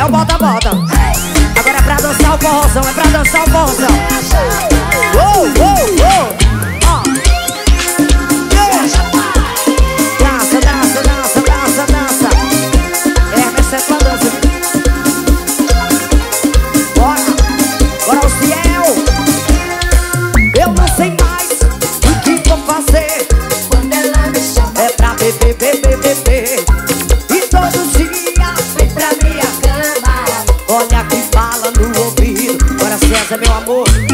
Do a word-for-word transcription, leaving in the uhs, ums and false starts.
Fiel, bota, bota. Agora é pra dançar o forrozão, é pra dançar o forrozão. Oh, oh, oh. Dança, dança, dança, dança, dança. É, mexe essa dança. Bora, bora o Fiel. Eu não sei mais o que vou fazer. Quando ela me chama é pra beber, beber, beber. E todo dia vem pra minha cama. olha que fala no ouvido. Agora César, meu amor,